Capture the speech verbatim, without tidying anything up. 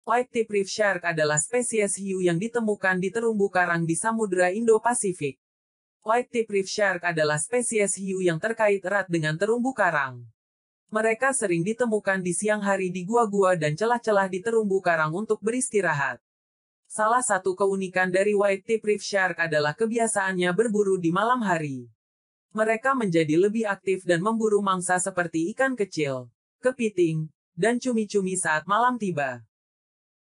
White Tip Reef Shark adalah spesies hiu yang ditemukan di terumbu karang di Samudra Indo-Pasifik. White Tip Reef Shark adalah spesies hiu yang terkait erat dengan terumbu karang. Mereka sering ditemukan di siang hari di gua-gua dan celah-celah di terumbu karang untuk beristirahat. Salah satu keunikan dari White Tip Reef Shark adalah kebiasaannya berburu di malam hari. Mereka menjadi lebih aktif dan memburu mangsa seperti ikan kecil, kepiting, dan cumi-cumi saat malam tiba.